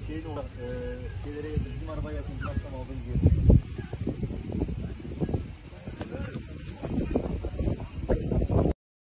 şeyle olan şeylere bizim arabaya yakın akşam aldığımız